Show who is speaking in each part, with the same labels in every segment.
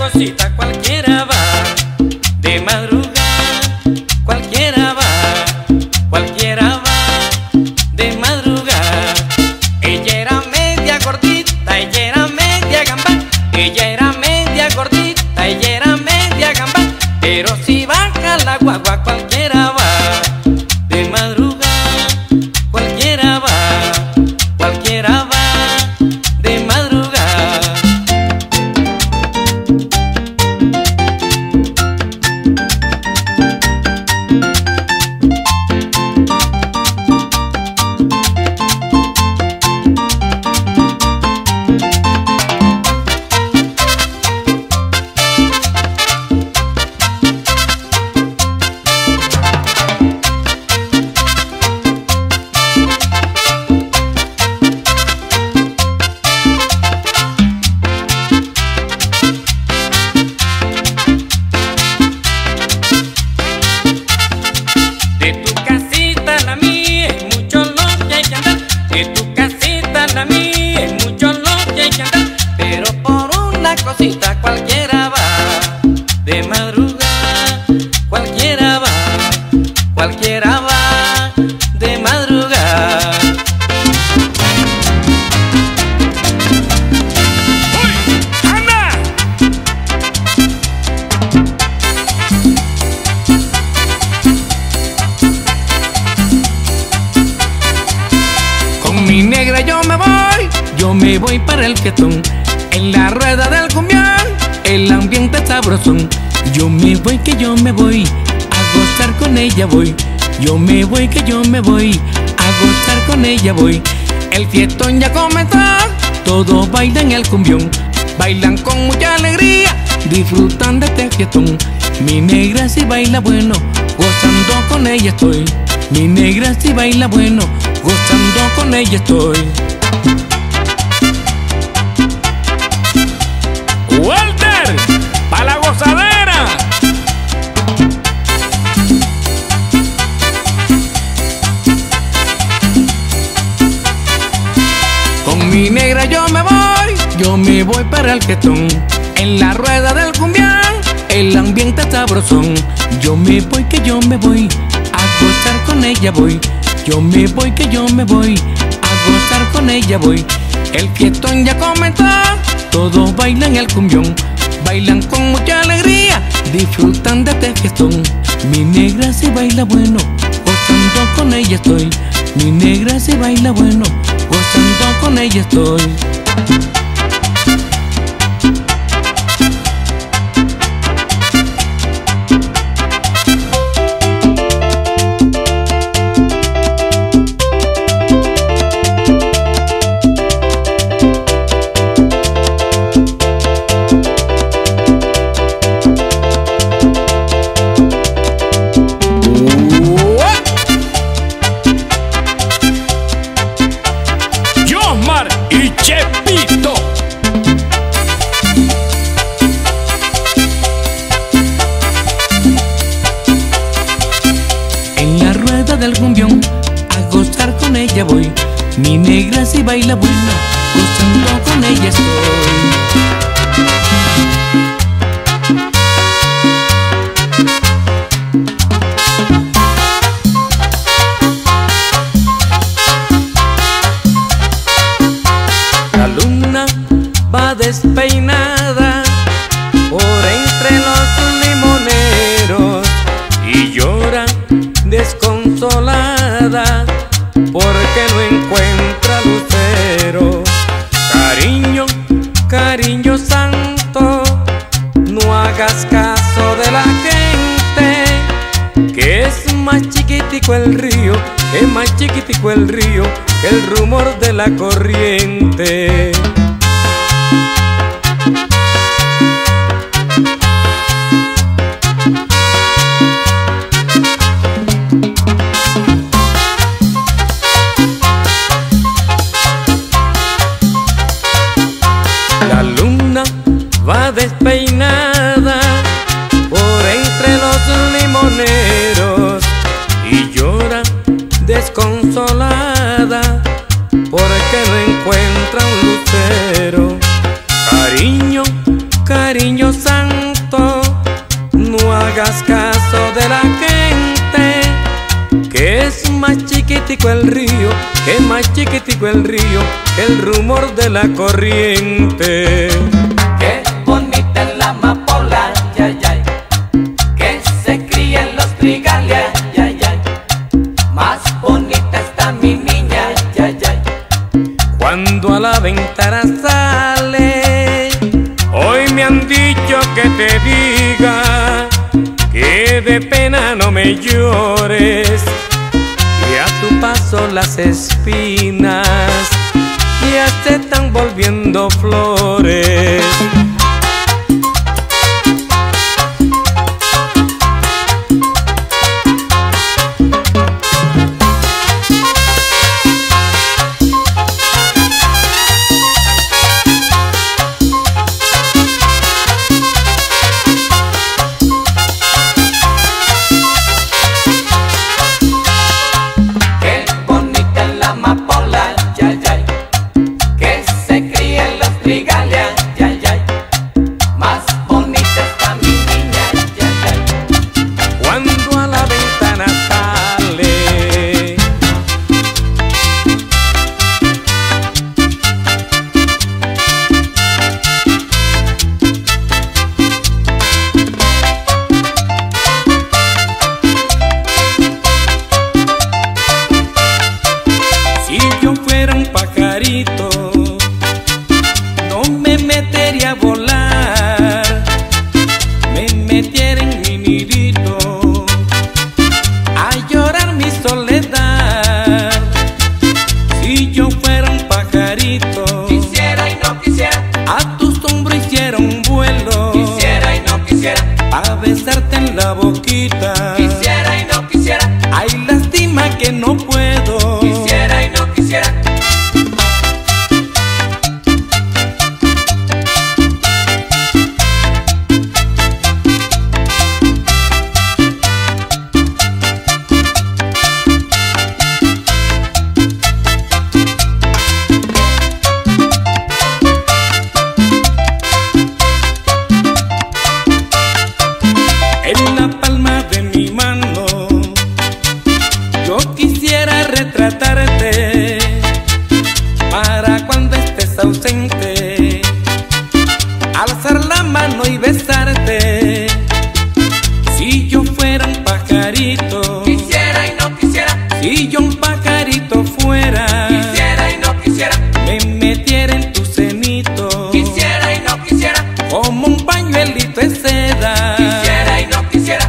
Speaker 1: cosita cualquiera va, de madrugada cualquiera va, de madrugada. Ella era media gordita, ella era media gamba, ella era media gordita, ella era media gamba, pero si baja la guagua cualquiera va, de madrugada cualquiera va, de madrugada. De tu casita a la mía es mucho lo que hay que andar, de tu casita a la mía es mucho lo que hay que andar, pero por una cosita cualquiera va, de madrugada cualquiera va, de madrugada. ¡Uy! ¡Anda! Con mi negra yo me voy para el fiestón, en la rueda del cumbión, el ambiente sabrosón. Yo me voy que yo me voy, a gozar con ella voy. Yo me voy que yo me voy, a gozar con ella voy. El fiestón ya comenzó, todos bailan el cumbión, bailan con mucha alegría, disfrutan de este fiestón. Mi negra si baila bueno, gozando con ella estoy. Mi negra si baila bueno, gozando con ella estoy. Walter, pa' la gozadera. Con mi negra yo me voy para el fiestón, en la rueda del cumbión, el ambiente sabrosón. Yo me voy que yo me voy, a gozar con ella voy. Yo me voy que yo me voy, a gozar con ella voy. El fiestón ya comenzó, todos bailan el cumbión, bailan con mucha alegría, disfrutan de este fiestón. Mi negra si baila bueno, gozando con ella estoy. Mi negra si baila bueno, gozando con ella estoy. Y Chepito. En la rueda del cumbión, a gozar con ella voy. Mi negra si baila buena, gozando con ella estoy. La luna va despeinada por entre los limoneros y llora desconsolada porque no encuentra lucero. Cariño, cariño santo, no hagas caso de la gente, que es más chiquitico el río, es más chiquitico el río que el rumor de la corriente. La luna va despeinada por entre los limoneros y llora desconsolada porque no encuentra un lucero. Cariño, cariño santo, no hagas caso de la gente, que es más chiquitico el río, que es más chiquitico el río, que el rumor de la corriente.
Speaker 2: Qué bonita es la amapola, ay, ay, que se cría en los trigales, ay, ay, más bonita está mi niña, ay, ay.
Speaker 1: Cuando a la ventana sale, hoy me han dicho que te diga que de pena no me llores, y a tu paso las espinas ya se están volviendo flores. No me metería a volar, me metiera en mi nidito a llorar mi soledad. Si yo fuera un pajarito,
Speaker 2: quisiera y no quisiera,
Speaker 1: a tu sombra hiciera un vuelo,
Speaker 2: quisiera y no quisiera,
Speaker 1: a besarte en la boquita,
Speaker 2: quisiera y no quisiera,
Speaker 1: ay, lástima que no puedo,
Speaker 2: quisiera y no quisiera.
Speaker 1: En la palma de mi mano yo quisiera retratarte, para cuando estés ausente alzar la mano y besarte. Si yo fuera un pajarito,
Speaker 2: Quisiera y no quisiera,
Speaker 1: si yo un pajarito fuera,
Speaker 2: quisiera y no quisiera,
Speaker 1: me metiera en tu cenito,
Speaker 2: quisiera y no quisiera,
Speaker 1: como un pañuelito de seda.
Speaker 2: quisiera y no quisiera.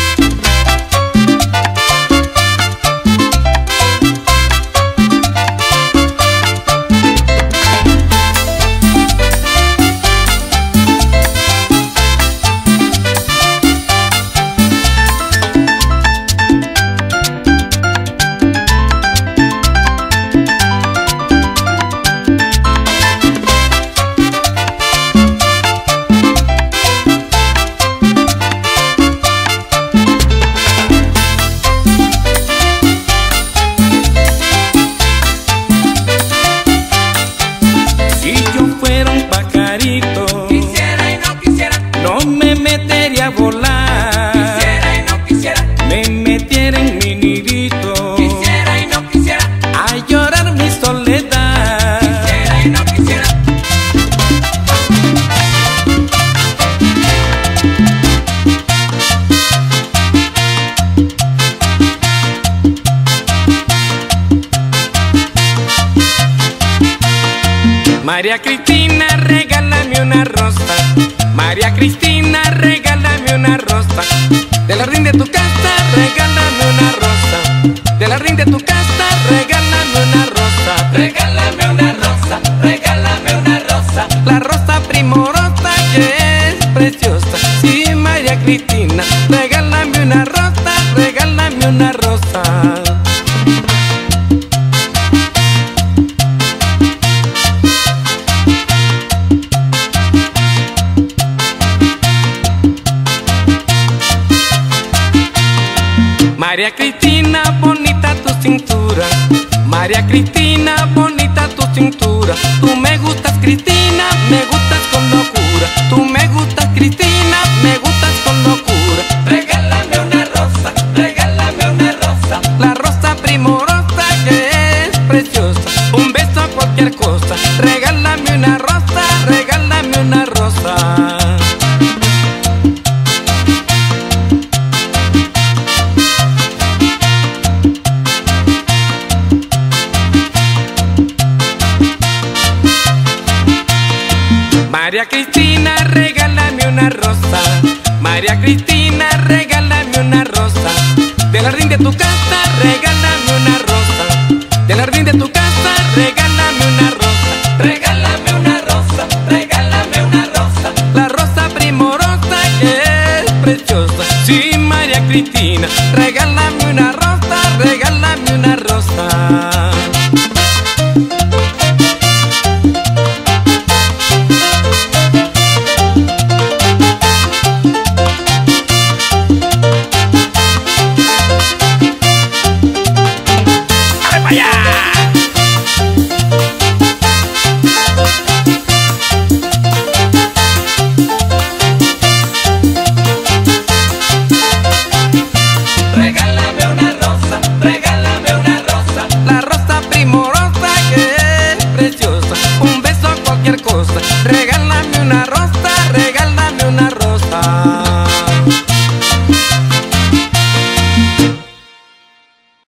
Speaker 1: Si yo fuera un pajarito,
Speaker 2: Quisiera y no quisiera,
Speaker 1: no me metería a volar,
Speaker 2: quisiera y no quisiera,
Speaker 1: me metiera en mi nidito
Speaker 2: quisiera y no quisiera,
Speaker 1: a llorar mi soledad.
Speaker 2: quisiera y no quisiera.
Speaker 1: María Cristina, regálame una rosa. María Cristina, regálame una rosa. Del jardín de tu casa, regálame una rosa. Del jardín de tu casa, regálame una rosa.
Speaker 2: Regálame una rosa, regálame una rosa.
Speaker 1: La rosa primorosa que es preciosa. Sí, María Cristina, regálame una rosa, regálame una rosa. María Cristina, bonita tu cintura. María Cristina, bonita tu cintura. Tú me gustas, Cristina, me gustas con locura. Tú me gustas. rosa. María Cristina, regálame una rosa. María Cristina, regálame una rosa. Del jardín de tu casa, regálame una rosa. Del jardín de tu casa, regálame una rosa.
Speaker 2: Regálame una rosa, regálame una rosa.
Speaker 1: La rosa primorosa que es preciosa. Sí, María Cristina,